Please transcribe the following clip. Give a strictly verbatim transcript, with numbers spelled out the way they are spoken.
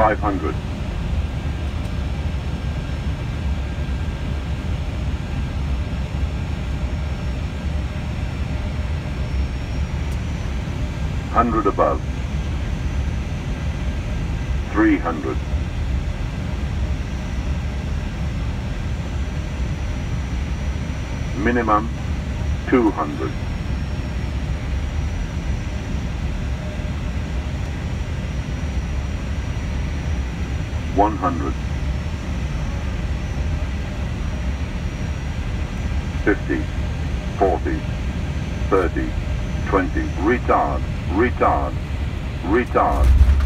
five hundred. Hundred above. Three hundred. Minimum two hundred. One hundred. Fifty. Forty. Thirty. Twenty. Retard. Retard. Retard.